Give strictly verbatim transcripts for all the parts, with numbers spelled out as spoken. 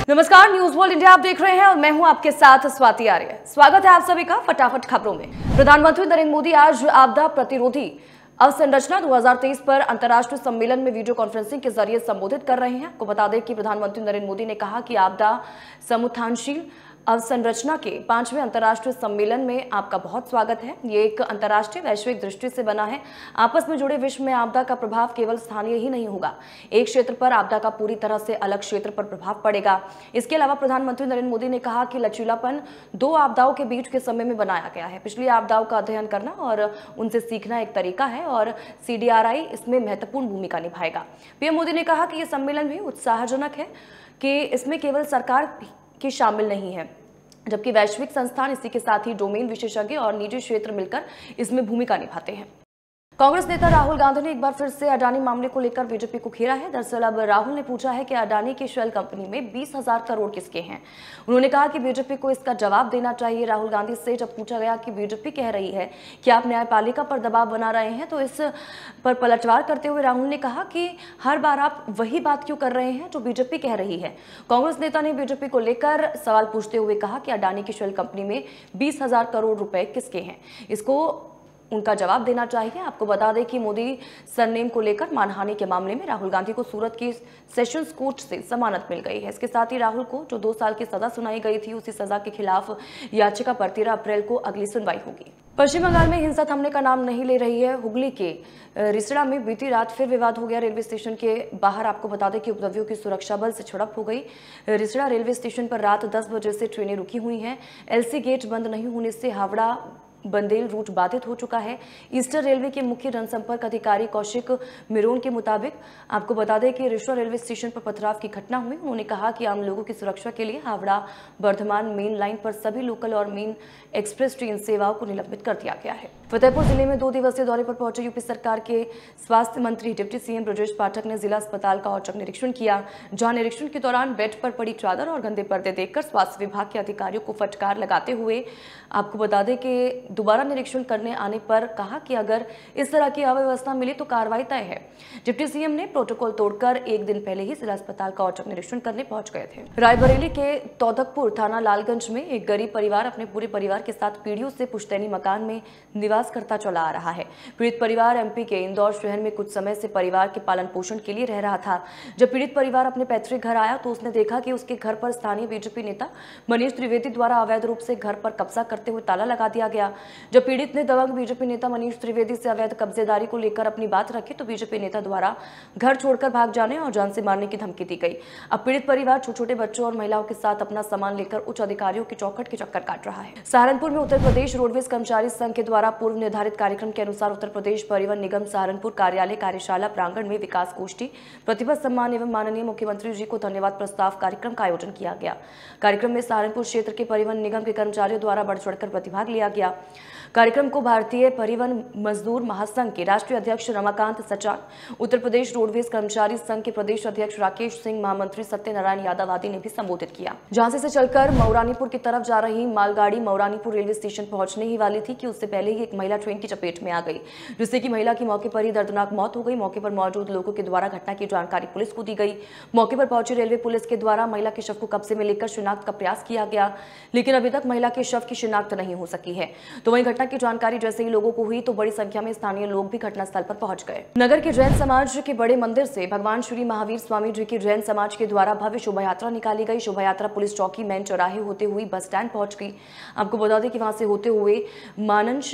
नमस्कार, news world India आप देख रहे हैं और मैं हूं आपके साथ स्वाति आर्य। स्वागत है आप सभी का फटाफट खबरों में। प्रधानमंत्री नरेंद्र मोदी आज आपदा प्रतिरोधी अवसंरचना दो हज़ार तेईस पर अंतर्राष्ट्रीय सम्मेलन में वीडियो कॉन्फ्रेंसिंग के जरिए संबोधित कर रहे हैं। आपको बता दें कि प्रधानमंत्री नरेंद्र मोदी ने कहा कि आपदा समुत्थानशील अवसंरचना के पांचवें अंतर्राष्ट्रीय सम्मेलन में आपका बहुत स्वागत है। ये एक अंतर्राष्ट्रीय वैश्विक दृष्टि से बना है। आपस में जुड़े विश्व में आपदा का प्रभाव केवल स्थानीय ही नहीं होगा, एक क्षेत्र पर आपदा का पूरी तरह से अलग क्षेत्र पर प्रभाव पड़ेगा। इसके अलावा प्रधानमंत्री नरेंद्र मोदी ने कहा कि लचीलापन दो आपदाओं के बीच के समय में बनाया गया है। पिछली आपदाओं का अध्ययन करना और उनसे सीखना एक तरीका है और सी डी आर आई इसमें महत्वपूर्ण भूमिका निभाएगा। पीएम मोदी ने कहा कि यह सम्मेलन भी उत्साहजनक है कि इसमें केवल सरकार की शामिल नहीं है, जबकि वैश्विक संस्थान, इसी के साथ ही डोमेन विशेषज्ञ और निजी क्षेत्र मिलकर इसमें भूमिका निभाते हैं। कांग्रेस नेता राहुल गांधी ने एक बार फिर से अडानी मामले को लेकर बीजेपी को घेरा है। दरअसल अब राहुल ने पूछा है कि अडानी की शेल कंपनी में बीस हजार करोड़ किसके हैं। उन्होंने कहा कि बीजेपी को इसका जवाब देना चाहिए। राहुल गांधी से जब पूछा गया कि बीजेपी कह रही है कि आप न्यायपालिका पर दबाव बना रहे हैं, तो इस पर पलटवार करते हुए राहुल ने कहा कि हर बार आप वही बात क्यों कर रहे हैं जो बीजेपी कह रही है। कांग्रेस नेता ने बीजेपी को लेकर सवाल पूछते हुए कहा कि अडानी की शेल कंपनी में बीस हजार करोड़ रुपए किसके हैं, इसको उनका जवाब देना चाहिए। आपको बता दें कि मोदी सरनेम को लेकर मानहानि के मामले में राहुल गांधी को सूरत की सेशंस कोर्ट से जमानत मिल गई है। इसके साथ ही राहुल को जो दो साल की सजा सुनाई गई थी, उसी सजा के खिलाफ याचिका पर तेरह अप्रैल को अगली सुनवाई होगी। पश्चिम बंगाल में हिंसा थमने का नाम नहीं ले रही है। हुगली के रिसड़ा में बीती रात फिर विवाद हो गया। रेलवे स्टेशन के बाहर आपको बता दें कि उपद्रवियों की सुरक्षा बल से झड़प हो गई। रिसड़ा रेलवे स्टेशन पर रात दस बजे से ट्रेनें रुकी हुई हैं। एलसी गेट बंद नहीं होने से हावड़ा बंदेल रूट बाधित हो चुका है। ईस्टर्न रेलवे के मुख्य जनसंपर्क अधिकारी कौशिक मिरोन के मुताबिक आपको बता दें कि रिश्वा रेलवे स्टेशन पर पथराव की घटना हुई। उन्होंने कहा कि आम लोगों की सुरक्षा के लिए हावड़ा बर्धमान मेन लाइन पर सभी लोकल और मेन एक्सप्रेस ट्रेन सेवाओं को निलंबित कर दिया गया है। फतेहपुर जिले में दो दिवसीय दौरे पर पहुंचे यूपी सरकार के स्वास्थ्य मंत्री डिप्टी सीएम ब्रजेश पाठक ने जिला अस्पताल का औचक निरीक्षण किया, जहां निरीक्षण के दौरान बेड पर पड़ी चादर और गंदे पर्दे देखकर स्वास्थ्य विभाग के अधिकारियों को फटकार लगाते हुए आपको बता दें कि दोबारा निरीक्षण करने आने पर कहा कि अगर इस तरह की अव्यवस्था मिली तो कार्रवाई तय है। डिप्टी सीएम ने प्रोटोकॉल तोड़कर एक दिन पहले ही जिला अस्पताल का औचक निरीक्षण करने पहुंच गए थे। रायबरेली के तौदकपुर थाना लालगंज में एक गरीब परिवार अपने पूरे परिवार के साथ पीढ़ियों से पुश्तैनी मकान में निवास करता चला आ रहा है। पीड़ित परिवार एमपी के इंदौर शहर में कुछ समय से परिवार के पालन पोषण के लिए रह रहा था। जब पीड़ित परिवार अपने पैतृक घर आया तो उसने देखा कि उसके घर पर स्थानीय बीजेपी नेता मनीष त्रिवेदी द्वारा अवैध रूप से घर पर कब्जा करते हुए ताला लगा दिया गया। जब पीड़ित ने दबंग बीजेपी नेता मनीष त्रिवेदी से अवैध कब्जेदारी को लेकर अपनी बात रखी तो बीजेपी नेता द्वारा घर छोड़कर भाग जाने और जान से मारने की धमकी दी गई। अब पीड़ित परिवार छोटे छोटे बच्चों और महिलाओं के साथ अपना सामान लेकर उच्च अधिकारियों की चौखट के चक्कर काट रहा है। सहारनपुर में उत्तर प्रदेश रोडवेज कर्मचारी संघ के द्वारा पूर्व निर्धारित कार्यक्रम के अनुसार उत्तर प्रदेश परिवहन निगम सहारनपुर कार्यालय कार्यशाला प्रांगण में विकास गोष्ठी, प्रतिभा सम्मान एवं माननीय मुख्यमंत्री जी को धन्यवाद प्रस्ताव कार्यक्रम का आयोजन किया गया। कार्यक्रम में सहारनपुर क्षेत्र के परिवहन निगम के कर्मचारियों द्वारा बढ़ चढ़कर प्रतिभाग लिया गया। कार्यक्रम को भारतीय परिवहन मजदूर महासंघ के राष्ट्रीय अध्यक्ष रमाकांत सचान, उत्तर प्रदेश रोडवेज कर्मचारी संघ के प्रदेश अध्यक्ष राकेश सिंह, महामंत्री सत्यनारायण यादव आदि ने भी संबोधित किया। झांसी से चलकर मऊरानीपुर की तरफ जा रही मालगाड़ी मऊरानीपुर रेलवे स्टेशन पहुंचने ही वाली थी कि उससे पहले ही एक महिला ट्रेन की चपेट में आ गई, जिससे कि महिला की मौके पर ही दर्दनाक मौत हो गई। मौके पर मौजूद लोगों के द्वारा घटना की जानकारी पुलिस को दी गई। मौके पर पहुंची रेलवे पुलिस के द्वारा महिला के शव को कब्जे में लेकर शिनाख्त का प्रयास किया गया, लेकिन अभी तक महिला के शव की शिनाख्त नहीं हो सकी है। तो वहीं घटना की जानकारी जैसे ही लोगों को हुई तो बड़ी संख्या में स्थानीय लोग भी घटनास्थल पर पहुंच गए। नगर के जैन समाज के बड़े मंदिर से भगवान श्री महावीर स्वामी जी की जैन समाज के द्वारा भव्य शोभा यात्रा निकाली गई। शोभा यात्रा पुलिस चौकी मैन चौराहे होते हुए बस स्टैंड पहुंच गई। आपको बता दें कि वहां से होते हुए मानंश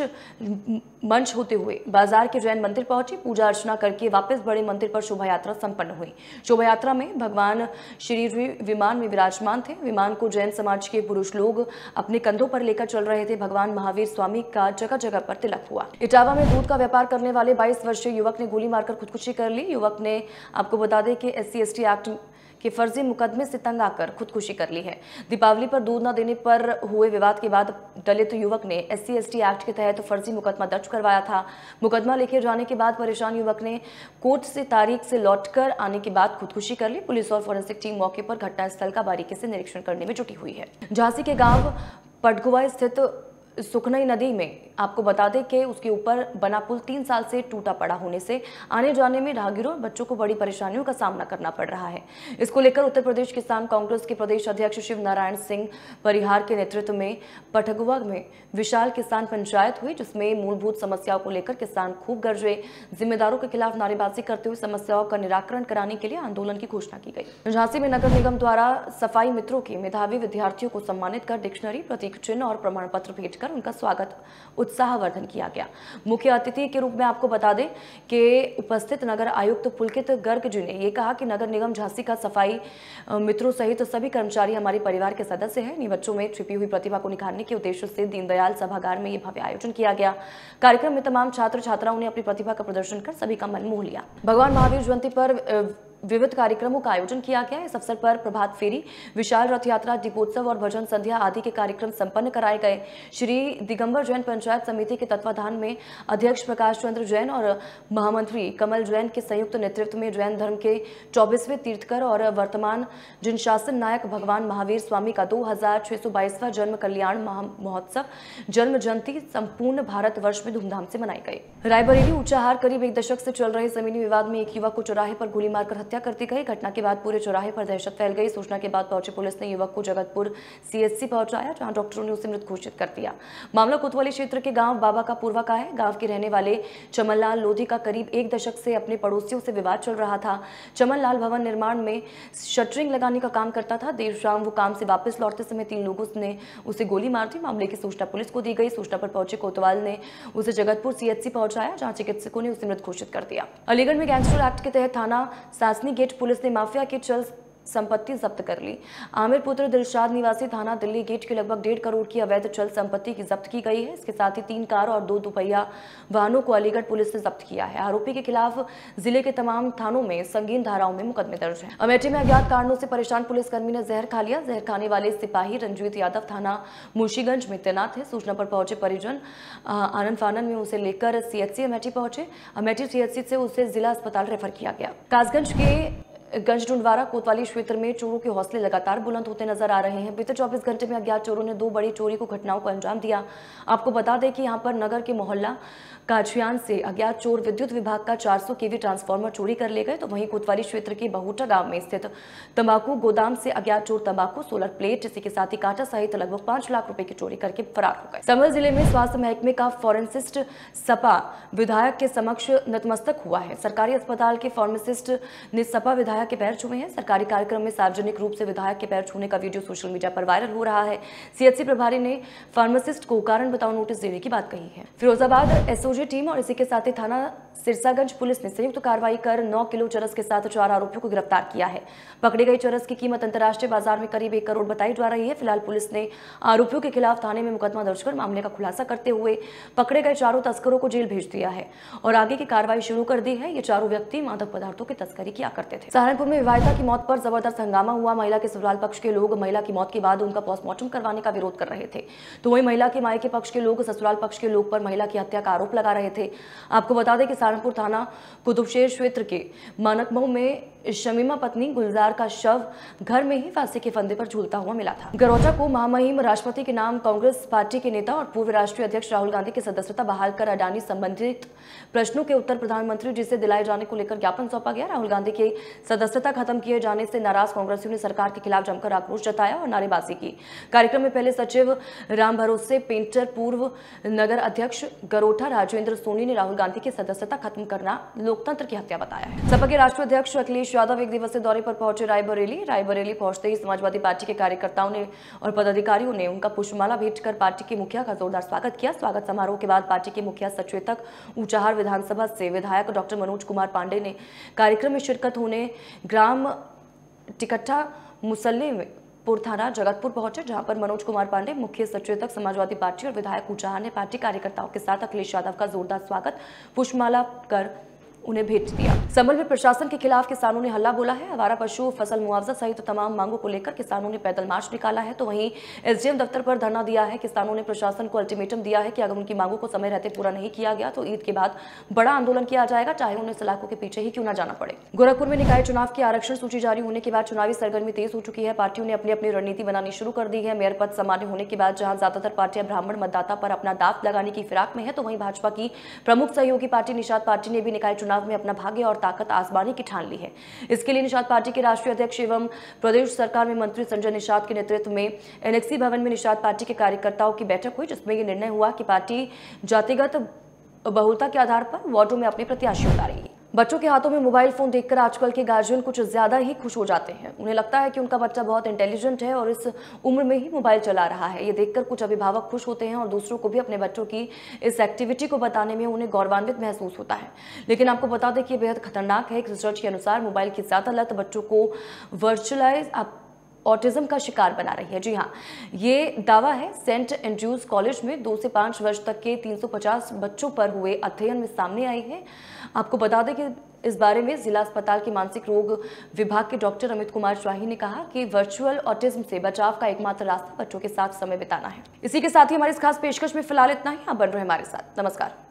मंच होते हुए बाजार के जैन मंदिर पहुंची। पूजा अर्चना करके वापस बड़े मंदिर पर शोभा यात्रा संपन्न हुई। शोभा यात्रा में भगवान श्री जी विमान में विराजमान थे। विमान को जैन समाज के पुरुष लोग अपने कंधों पर लेकर चल रहे थे। भगवान महावीर स्वामी का जगह जगह पर तिलक हुआ। इटावा में दूध का व्यापार करने वाले बाईस वर्षीय युवक ने गोली मारकर खुदकुशी कर ली। युवक ने आपको बता दें कि एस सी एस टी एक्ट के फर्जी मुकदमे से तंग आकर खुदकुशी कर ली है। दीपावली पर दूध न देने पर हुए विवाद के बाद दलित युवक ने एस सी एस टी एक्ट के तहत फर्जी मुकदमा दर्ज करवाया था। मुकदमा लिखे जाने के बाद परेशान युवक ने कोर्ट से तारीख से लौटकर आने के बाद खुदकुशी कर ली। पुलिस और फोरेंसिक टीम मौके पर घटनास्थल का बारीकी से निरीक्षण करने में जुटी हुई है। झांसी के गांव पटगुआ स्थित सुखनई नदी में आपको बता दें कि उसके ऊपर बना पुल तीन साल से टूटा पड़ा होने से आने जाने में राहगीरों और बच्चों को बड़ी परेशानियों का सामना करना पड़ रहा है। इसको लेकर उत्तर प्रदेश किसान कांग्रेस के प्रदेश अध्यक्ष शिव नारायण सिंह परिहार के नेतृत्व में पठगुआ में विशाल किसान पंचायत हुई, जिसमें मूलभूत समस्याओं को लेकर किसान खूब गरजे। जिम्मेदारों के खिलाफ नारेबाजी करते हुए समस्याओं का निराकरण कराने के लिए आंदोलन की घोषणा की गई। झांसी में नगर निगम द्वारा सफाई मित्रों के मेधावी विद्यार्थियों को सम्मानित कर डिक्शनरी, प्रतीक चिन्ह और प्रमाण पत्र भेंट कर उनका स्वागत उत्साहवर्धन किया गया। मुख्य अतिथि के रूप में आपको बता दें कि उपस्थित नगर आयुक्त पुलकित गर्ग जी ने यह कहा कि नगर निगम झांसी का सफाई मित्रों सहित सभी कर्मचारी हमारे परिवार के सदस्य हैं। इन बच्चों में छिपी हुई प्रतिभा को निखारने के उद्देश्य से दीनदयाल सभागार में यह भव्य आयोजन किया गया। कार्यक्रम में तमाम छात्र छात्राओं ने अपनी प्रतिभा का प्रदर्शन कर सभी का मन मोह लिया। भगवान महावीर जयंती पर विविध कार्यक्रमों का आयोजन किया गया। इस अवसर पर प्रभात फेरी, विशाल रथ यात्रा, दीपोत्सव और भजन संध्या आदि के कार्यक्रम संपन्न कराए गए। श्री दिगंबर जैन पंचायत समिति के तत्वाधान में अध्यक्ष प्रकाश चंद्र जैन और महामंत्री कमल जैन के संयुक्त नेतृत्व में जैन धर्म के चौबीसवें तीर्थकर और वर्तमान जिन शासन नायक भगवान महावीर स्वामी का दो हजार छह सौ बाईसवां जन्म कल्याण महोत्सव जन्म जयंती संपूर्ण भारत वर्ष में धूमधाम से मनाई गई। रायबरेली ऊंचाहार करीब एक दशक से चल रहे जमीनी विवाद में एक युवक को चौराहे पर गोली मारकर हत्या कर दी गई। घटना के बाद पूरे चौराहे पर दहशत फैल गई। सूचना के बाद पहुंची पुलिस ने युवक को जगतपुर सीएचसी पहुंचाया, जहां डॉक्टरों ने उसे मृत घोषित कर दिया। मामला कोतवाली क्षेत्र के गांव बाबा का पूर्वा का है। गांव के रहने वाले चमनलाल लोधी का करीब एक दशक से अपने पड़ोसियों से विवाद चल रहा था। चमनलाल भवन निर्माण में शटरिंग लगाने का काम करता था। देर शाम वो काम से वापस लौटते समय तीन लोगों ने उसे गोली मार दी। मामले की सूचना पुलिस को दी गई। सूचना पर पहुंचे कोतवाल ने उसे जगतपुर सीएचसी पहुंचाया, जहां चिकित्सकों ने उसे मृत घोषित कर दिया। अलीगढ़ में गैंगस्टर एक्ट के तहत थाना सासनी गेट पुलिस ने माफिया के चल संपत्ति जब्त कर ली। आमिर पुत्र दिलशाद निवासी थाना दिल्ली गेट के लगभग डेढ़ करोड़ की अवैध चल संपत्ति की जब्त की गई है। इसके साथ ही तीन कार और दो दोपहिया वाहनों को अलीगढ़ पुलिस ने जब्त किया है। आरोपी के खिलाफ जिले के तमाम थानों में संगीन धाराओं में मुकदमे दर्ज हैं। अमेठी में अज्ञात कारणों से परेशान पुलिसकर्मी ने जहर खा लिया। जहर खाने वाले सिपाही रंजीत यादव थाना मुंशीगंज में तैनात है। सूचना पर पहुंचे परिजन आनंद फानन में उसे लेकर सीएचसी अमेठी पहुंचे। अमेठी सीएचसी से उसे जिला अस्पताल रेफर किया गया। कासगंज के गंजडुंडवारा कोतवाली क्षेत्र में चोरों के हौसले लगातार बुलंद होते नजर आ रहे हैं। बीते चौबीस घंटे में अज्ञात चोरों ने दो बड़ी चोरी को घटनाओं को अंजाम दिया। आपको बता दें कि यहां पर नगर के मोहल्ला काछियान से अज्ञात चोर विद्युत विभाग का चार सौ केवी ट्रांसफार्मर चोरी कर ले गए, तो वहीं कोतवाली क्षेत्र के बहुटा गांव में स्थित तंबाकू गोदाम से अज्ञात चोर तंबाकू, सोलर प्लेट, इसी के साथ ही कांटा सहित लगभग पांच लाख रुपए की चोरी करके फरार हो गए। संभल जिले में स्वास्थ्य महकमे का फॉरेंसिस्ट सपा विधायक के समक्ष नतमस्तक हुआ है। सरकारी अस्पताल के फार्मासिस्ट ने सपा विधायक के पैर छुए हैं। सरकारी कार्यक्रम में सार्वजनिक रूप से विधायक के पैर छूने का वीडियो सोशल मीडिया पर वायरल हो रहा है। सीएचसी प्रभारी ने फार्मासिस्ट को कारण बताओ नोटिस देने की बात कही है। फिरोजाबाद एसओजी टीम और इसी के साथ ही थाना सिरसागंज पुलिस ने संयुक्त कार्रवाई कर नौ किलो चरस के साथ चार आरोपियों को गिरफ्तार किया है। पकड़ी गई चरस की कीमत अंतर्राष्ट्रीय बाजार में करीब एक करोड़ बताई जा रही है। फिलहाल पुलिस ने आरोपियों के खिलाफ थाने में मुकदमा दर्ज कर मामले का खुलासा करते हुए पकड़े गए चारों तस्करों को जेल भेज दिया है और आगे की कार्रवाई शुरू कर दी है। ये चारों व्यक्ति मादक पदार्थों की तस्करी किया करते थे। सहारनपुर में विवाहिता की मौत पर जबरदस्त हंगामा हुआ। महिला के ससुराल पक्ष के लोग महिला की मौत के बाद उनका पोस्टमार्टम करवाने का विरोध कर रहे थे, तो वहीं महिला के मायके पक्ष के लोग ससुराल पक्ष के लोग पर महिला की हत्या का आरोप लगा रहे थे। आपको बता दें कि सहारनपुर थाना कुतुबशेर क्षेत्र के मानकमऊ में शमीमा पत्नी गुलजार का शव घर में ही फांसी के फंदे पर झूलता हुआ मिला था। गरोचा को महामहिम राष्ट्रपति के नाम कांग्रेस पार्टी के नेता और पूर्व राष्ट्रीय अध्यक्ष राहुल गांधी की सदस्यता बहाल कर अडानी संबंधित प्रश्नों के उत्तर प्रधानमंत्री जी से दिलाए जाने को लेकर ज्ञापन सौंपा गया। राहुल गांधी की सदस्यता खत्म किए जाने से नाराज कांग्रेसियों ने सरकार के खिलाफ जमकर आक्रोश जताया और नारेबाजी की। कार्यक्रम में पहले सचिव राम भरोसे पेंटर, पूर्व नगर अध्यक्ष गरोठा राजेंद्र सोनी ने राहुल गांधी की सदस्यता खत्म करना लोकतंत्र की हत्या बताया है। सपा के राष्ट्रीय अध्यक्ष अखिलेश यादव एक दिवसीय दौरे पर पहुंचे रायबरेली। रायबरेली पहुंचते ही समाजवादी पार्टी के कार्यकर्ताओं ने और पदाधिकारियों ने उनका पुष्पमाला भेंट कर पार्टी के मुखिया का जोरदार स्वागत किया। स्वागत समारोह के बाद पार्टी के मुखिया सचेतक ऊंचाहार विधानसभा से विधायक डॉक्टर मनोज कुमार पांडे ने कार्यक्रम में शिरकत होने ग्राम टिकट्ठा मुसल्ले में पुर थाना जगतपुर पहुंचे, जहां पर मनोज कुमार पांडे, मुख्य सचेतक समाजवादी पार्टी और विधायक ऊंचाहार ने पार्टी कार्यकर्ताओं के साथ अखिलेश यादव का जोरदार स्वागत पुष्पमाला कर उन्हें भेज दिया। संभल में प्रशासन के खिलाफ किसानों ने हल्ला बोला है। आवारा पशु, फसल मुआवजा सहित तो तमाम मांगों को लेकर किसानों ने पैदल मार्च निकाला है, तो वहीं एसडीएम दफ्तर पर धरना दिया है। किसानों ने प्रशासन को अल्टीमेटम दिया है कि अगर उनकी मांगों को समय रहते पूरा नहीं किया गया तो ईद के बाद बड़ा आंदोलन किया जाएगा, चाहे उन्हें सलाखों के पीछे ही क्यों न जाना पड़े। गोरखपुर में निकाय चुनाव की आरक्षण सूची जारी होने के बाद चुनावी सरगर्मी तेज हो चुकी है। पार्टियों ने अपनी अपनी रणनीति बनानी शुरू कर दी है। मेयर पद सामान्य होने के बाद जहां ज्यादातर पार्टियां ब्राह्मण मतदाता पर अपना दांव लगाने की फिराक में है, तो वहीं भाजपा की प्रमुख सहयोगी पार्टी निषाद पार्टी ने भी निकाय चुनाव में अपना भाग्य और ताकत आजमाने की ठान ली है। इसके लिए निषाद पार्टी के राष्ट्रीय अध्यक्ष एवं प्रदेश सरकार में मंत्री संजय निषाद के नेतृत्व में एनेक्सी भवन में निषाद पार्टी के कार्यकर्ताओं की बैठक हुई, जिसमें यह निर्णय हुआ कि पार्टी जातिगत बहुलता के आधार पर वार्डों में अपने प्रत्याशी उतारेगी। बच्चों के हाथों में मोबाइल फोन देखकर आजकल के गार्जियन कुछ ज्यादा ही खुश हो जाते हैं। उन्हें लगता है कि उनका बच्चा बहुत इंटेलिजेंट है और इस उम्र में ही मोबाइल चला रहा है। ये देखकर कुछ अभिभावक खुश होते हैं और दूसरों को भी अपने बच्चों की इस एक्टिविटी को बताने में उन्हें गौरवान्वित महसूस होता है। लेकिन आपको बता दें कि ये बेहद खतरनाक है। एक रिसर्च के अनुसार मोबाइल की ज्यादा लत बच्चों को वर्चुअलाइज ऑटिज्म का शिकार बना रही है। जी हाँ, ये दावा है सेंट एंड्रयूज कॉलेज में दो से पाँच वर्ष तक के तीन सौ पचास बच्चों पर हुए अध्ययन में सामने आई है। आपको बता दें कि इस बारे में जिला अस्पताल के मानसिक रोग विभाग के डॉक्टर अमित कुमार शाही ने कहा कि वर्चुअल ऑटिज्म से बचाव का एकमात्र रास्ता बच्चों के साथ समय बिताना है। इसी के साथ ही हमारी इस खास पेशकश में फिलहाल इतना ही। आप बन रहे हमारे साथ। नमस्कार।